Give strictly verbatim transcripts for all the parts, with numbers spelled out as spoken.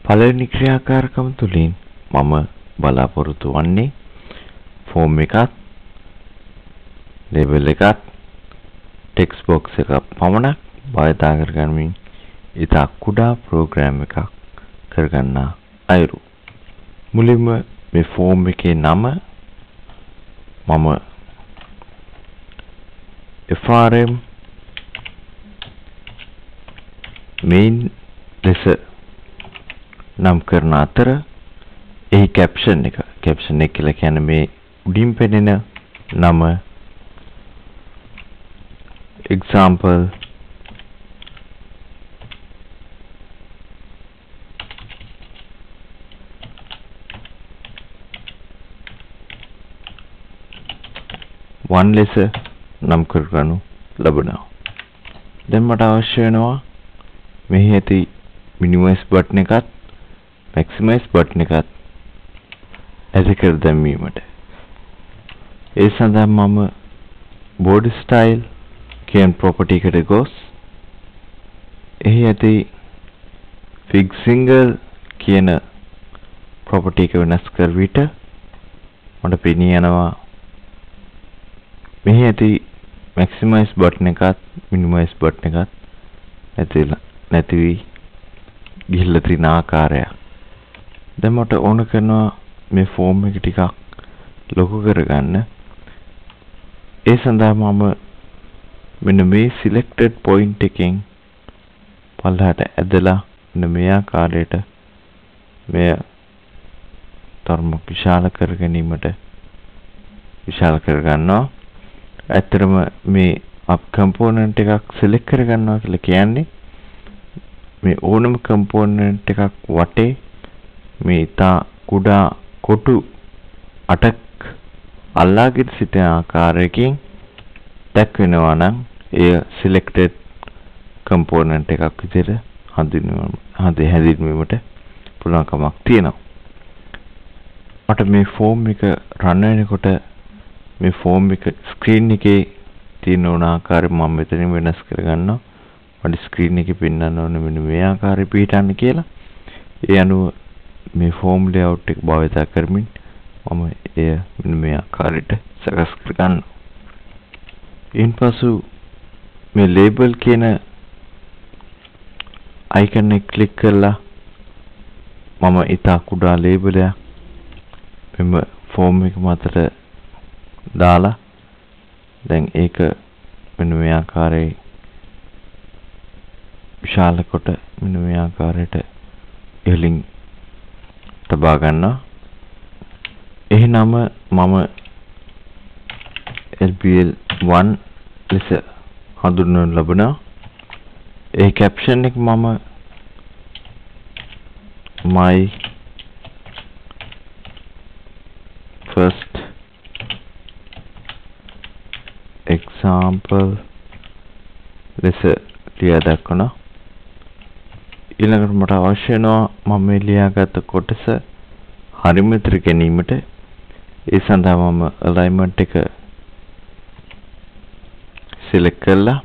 පළවෙනි ක්‍රියාකාරකම තුලින් මම බලාපොරොත්තු වන්නේ ෆෝම් එකක්, ලේබල් එකක්, ටෙක්ස්ට් බොක්ස් එකක් පමණක් භාවිත කරගනිමින් ඉතා කුඩා ප්‍රෝග්‍රෑම් එකක් කරගන්න අයුරු. මුලින්ම මේ ෆෝම් එකේ නම මම F R M main ලෙස නම් කරන අතර එහි caption එක caption එක කියලා කියන්නේ මේ උඩින් පෙනෙන නම example one ලෙස නම් කරගනු ලබනවා. දැන් මට අවශ්‍ය වෙනවා මෙහි ඇති minimize button එකත් maximize button එකත් ඇති කර දැමීමට. ඒ සඳහා මම board style කියන property එකට ගොස් එහි ඇති fig single කියන property එක වෙනස් කර විට මට පෙනී යනවා මෙහි ඇති maximize button එකත් minimize button එකත් නැතිලා නැති වී ගිහිල්ලා තියෙන ආකාරය. දැන් මට ඕන කරනවා මේ ෆෝම් එක ටිකක් ලොකු කරගන්න. ඒ සඳහා මම මෙන්න මේ selected point එකෙන් පල්ලහට ඇදලා මෙන්න මේ ආකාරයට මෙය තරම විශාල කර ගැනීමට විශාල කර ගන්නවා. ඇත්තටම මේ අප් කම්පෝනන්ට් එකක් සිලෙක්ට් කර ගන්නවා කියලා කියන්නේ මේ ඕනම කම්පෝනන්ට් එකක් වටේ මේ ඉතා කුඩා කොටු අටක් අල්ලාගෙන සිටින ආකාරයකින් දක්වනවා නම් එය selected component එකක් විදිහට හඳුන්වන්න හැඳින්වීමට පුළුවන් කමක් තියෙනවා. මට මේ ෆෝම් එක රන් වෙනකොට මේ ෆෝම් එක ස්ක්‍රීන් එකේ තියෙන ඕන ආකාරය මම මෙතනින් වෙනස් කරගන්නවා. මට ස්ක්‍රීන් එකේ පෙන්වන්න ඕනේ මෙන්න මේ ආකාරය පිටන්න කියලා. ඒ අනුව මේ ෆෝම් ලේඅවුට් එක භාවිත කරමින් මම එය මෙන්න මේ ආකාරයට සකස් කරගන්නවා. ඉන්පසු මේ ලේබල් කියන අයිකන් එක ක්ලික් කරලා මම ඉතා කුඩා ලේබල් එකක් මෙම ෆෝම් එක මතට දාලා දැන් ඒක මෙන්න මේ ආකාරයේ විශාල කොට මෙන්න මේ ආකාරයට ඉහළින් තබා ගන්නවා. එහෙනම් මම L B L one ලෙස හඳුන්වනු ලබනවා. ඒ caption එක මම my first example ලෙස ලියා දක්වනවා. ඊළඟට මට අවශ්‍ය වෙනවා මම මේ ලියාගත් කොටස හරිම ඉදිරි ගැනීමට. ඒ සඳහා මම alignment එක select කරලා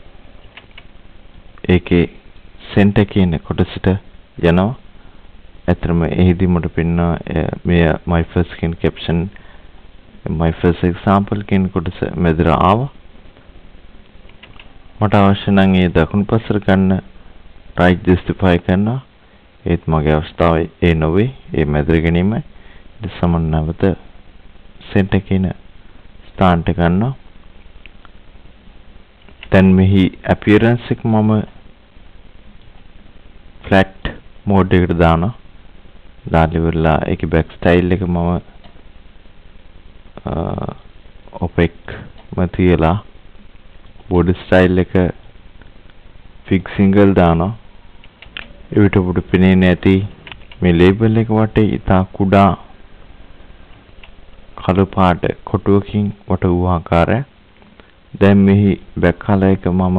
ඒකේ center කියන කොටසට යනවා. ඇත්තටම එහිදී මට පෙන්වනවා මේ my first කියන caption my first example කියන කොටස මෙතන ආවා. මට අවශ්‍ය නම් ඒ දකුණු පස්සට ගන්න right justify කරනවා. ඒත් මගේ අවස්ථාව ඒ නොවේ. ඒ මැදට ගැනීම ඊට සමන් නැවත center කියන ස්ථානට ගන්නවා. දැන් මෙහි appearance එක මම flat mode එකට දානවා. දාලා ඉවරලා ඒකේ back style එක මම opaque material body style එක fig single දානවා. ඒ විට ඔබට පෙනෙන්නේ නැති මේ label එක වටේ ඉතා කුඩා කළු පාට කොටුවකින් වට වූ ආකාරය. දැන් මෙහි back color එක මම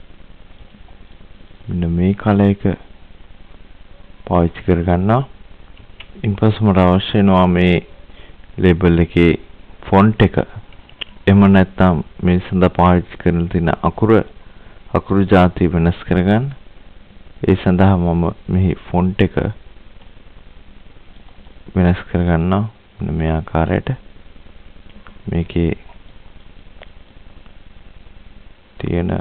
මෙන්න මේ color එක පාවිච්චි කර ගන්නවා. ඉන්පසු මට අවශ්‍ය වෙනවා මේ label එකේ font එක. එහෙම නැත්නම් මේ සඳහා පාවිච්චි කරන තියෙන අකුර අකුරු ಜಾති වෙනස් කරගන්න. ඒ සඳහා මම මෙහි font එක වෙනස් කරගන්නවා මෙන්න මේ ආකාරයට. මේකේ තියෙන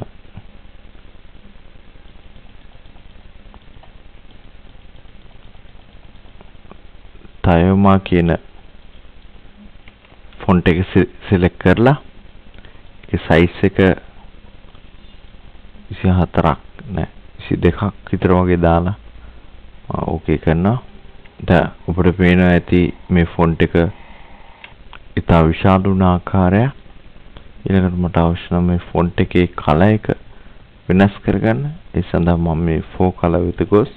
තයෝමා කියන ෆොන්ට් එක සිලෙක්ට් කරලා ඒකේ සයිස් එක විසිහතරක් නෑ විසිදෙකක් විතර වගේ දාලා ඕකේ කරනවා. දැන් ඔබට පේනවා ඇති මේ ෆොන්ට් එක ඉතා විශාල වුණ ආකාරය. ඊළඟට මට අවශ්‍ය නම් මේ ෆොන්ට් එකේ කලර් එක වෙනස් කරගන්න. ඒ සඳහා මම මේ ෆෝ කලර් වෙත ගොස්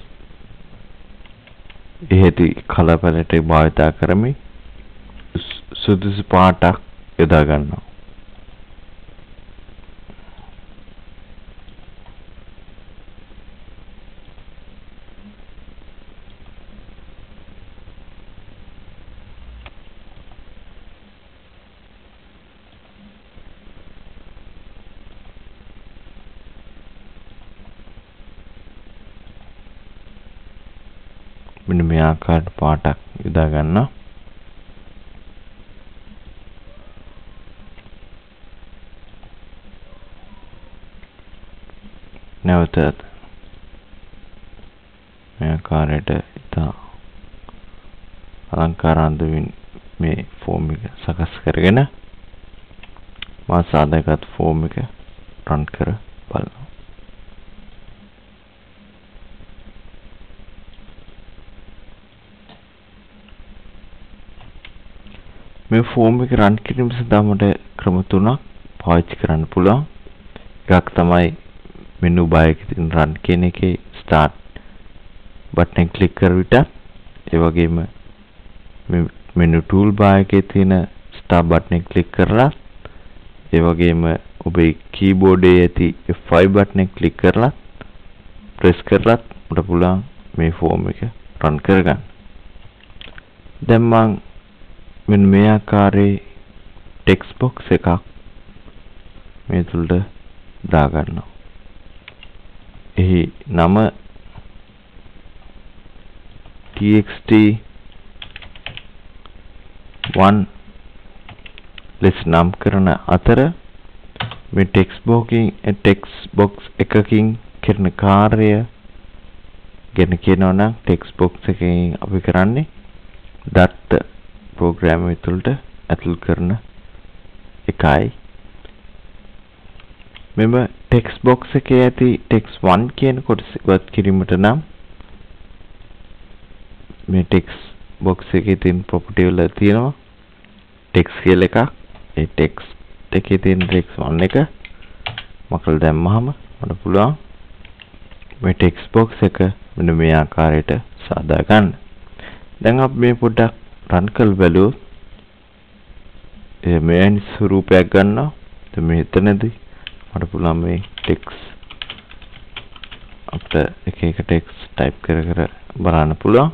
එහෙදි කලර් පැලට් එක භාවිත කරමි. සුදුසු පාටක් යොදා ගන්නවා. මෙන්න මේ ආකාරයට පාටක් යොදා ගන්නවා. නැවත මේ ආකාරයට ඉතා අලංකාර අන්දමින් මේ ෆෝම් එක සකස් කරගෙන මා සාදාගත් ෆෝම් එක රන් කර බලනවා. මේ ෆෝම් එක රන් කිරීම සඳහා මට ක්‍රම තුනක් පාවිච්චි කරන්න පුළුවන්. එකක් තමයි මෙනු බාර් එකේ තියෙන රන් කියන එකේ ස්ටාර්ට් බටන් එක ක්ලික් කර විට ඒ වගේම මේ මෙනු ටූල් බාර් එකේ තියෙන ස්ටාර්ට් බටන් එක ක්ලික් කරලා ඒ වගේම ඔබේ කීබෝඩ් එකේ ඇති F five බටන් එක ක්ලික් කරලා ප්‍රෙස් කරලත් ඔබට පුළුවන් මේ ෆෝම් එක රන් කරගන්න. දැන් මම මෙන්න මේ ආකාරයේ ටෙක්ස්ට් බොක්ස් එකක් මේ තුලට දා ගන්නවා. එහි නම txt one ලෙස නම් කරන අතර මේ ටෙක්ස්ට් බොක්කින් ටෙක්ස්ට් බොක්ස් එකකින් කරන කාර්ය ගැන කියනවා නම් ටෙක්ස්ට් බොක්ස් එකකින් අපි කරන්නේ දත්ත ප්‍රෝග්‍රෑම් එක තුළට ඇතුල් කරන එකයි. මෙම ටෙක්ස්ට් බොක්ස් එකේ ඇති ටෙක්ස්ට් one කියන කොටස ඉවත් කිරීමට නම් මේ ටෙක්ස්ට් බොක්ස් එකේ තියෙන ප්‍රොපර්ටි වල තියෙනවා ටෙක්ස්ට් කියලා එකක්. ඒ ටෙක්ස්ට් එකේ තියෙන ටෙක්ස්ට් one එක මකල දැම්මහම මට පුළුවන් මේ ටෙක්ස්ට් බොක්ස් එක මෙන්න මේ ආකාරයට සාදා ගන්න. දැන් අපි මේ පොඩ්ඩක් රන් කළ බලුවොත් මේ ස්වරූපයක් ගන්නවා. දැන් මෙතනදී මට පුළුවන් මේ ටෙක්ස්ට් අපිට එක එක ටෙක්ස්ට් ටයිප් කර කර බලන්න පුළුවන්.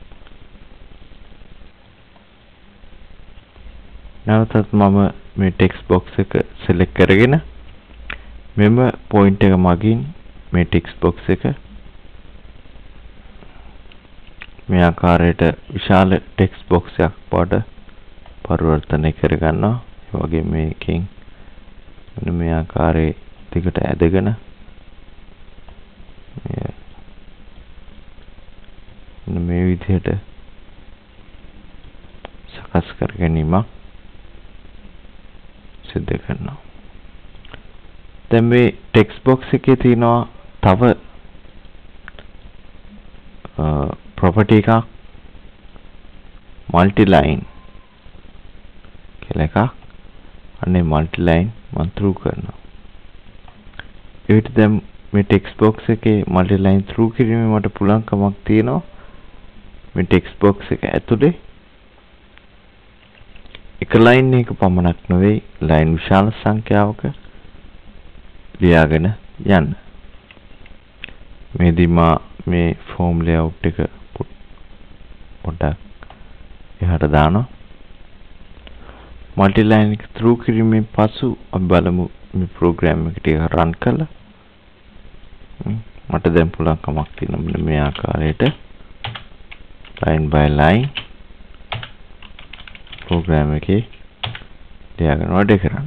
නැවතත් මම මේ ටෙක්ස්ට් බොක්ස් එක සිලෙක්ට් කරගෙන මෙම පොයින්ට් එක මගින් මේ ටෙක්ස්ට් බොක්ස් එක මේ ආකාරයට විශාල ටෙක්ස්ට් බොක්ස් එකක් බවට පරිවර්තනය කර ගන්නවා. ඒ වගේ මේකෙන් මෙන්න මේ ආකාරයේ දිගට ඇදගෙන මෙන්න මේ විදිහට සකස් කර ගැනීමක් සිදු කරනවා. දැන් මේ ටෙක්ස්ට් බොක්ස් එකේ තියෙනවා තව property එකක් multi line කියලා එකක්. අනේ multi line මම through කරනවා. ඒ විදිහට දැන් මේ ටෙක්ස්ට් බොක්ස් එකේ multi line through කිරීමේ මට පුළුවන්කමක් තියෙනවා. මේ ටෙක්ස්ට් බොක්ස් එක ඇතුලේ එක line එක පමණක් නෙවෙයි line විශාල සංඛ්‍යාවක ලියාගෙන යන්න. මේදී මා මේ form layout එක පොඩ්ඩක් එහාට දානවා. multi line එක through කිරීමෙන් පසු අපි බලමු මේ program එක ටික run කරලා මට දැන් පුළුවන්කමක් තියෙනවා මෙන්න මේ ආකාරයට line by line ප්‍රෝග්‍රෑම් එකේ ලියාගෙන වැඩ කරන්න.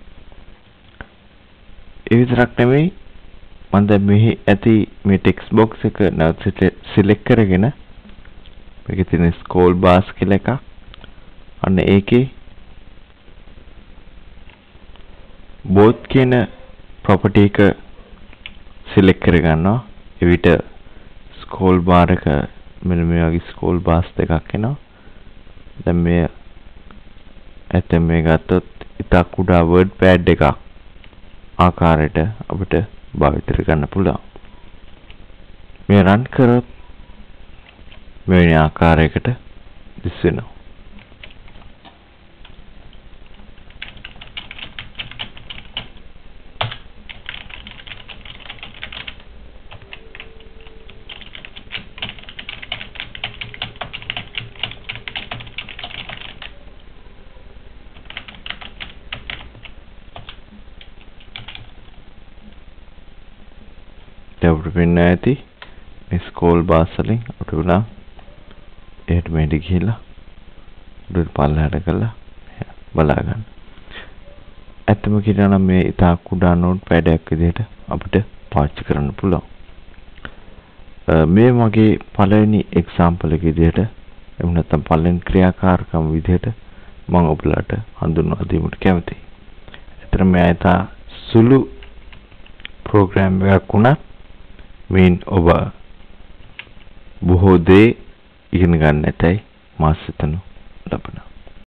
ඒ විතරක් නෙමෙයි මම දැන් මෙහි ඇති මේ ටෙක්ස්ට් බොක්ස් එක නැවත සිලෙක්ට් කරගෙන මේකේ තියෙන ස්ක්‍රෝල් බාර්ස් කියලා එකක් අන්න ඒකේ both කියන property එක select කර ගන්නවා. එවිට scroll bar එක මෙන්න මේ වගේ scroll bars දෙකක් එනවා. දැන් මේ ඇත්තම මේ ගත්තොත් ඉතා කුඩා word pad එකක් ආකාරයට අපිට භාවිත කරගන්න පුළුවන්. මේ run කරොත් මේ ආකාරයකට දිස් වෙනවා. අපිට පෙන්න ඇති මේ ස්ක්‍රෝල් බාර්ස් වලින් අපිට උනා එහෙට මෙහෙට ගිහිල්ලා උඩට පල්ලෙහාට කරලා බලා ගන්න. ඇත්තම කියනවා නම් මේ ඉතා කුඩා නෝට් පැඩ් එකක් විදිහට අපිට පාවිච්චි කරන්න පුළුවන්. මේ මගේ පළවෙනි එක්සැම්පල් එක විදිහට එහෙම නැත්නම් පළවෙනි ක්‍රියාකාරකම් විදිහට මම ඔයාලට හඳුන්වා දීමට කැමතියි. ඒතර මේ ඉතා සුළු ප්‍රෝග්‍රෑම් එකක් වුණත් මේන් ඔබ බොහෝ දේ ඉගෙන ගන්නටයි මා සිතනු ලබනවා.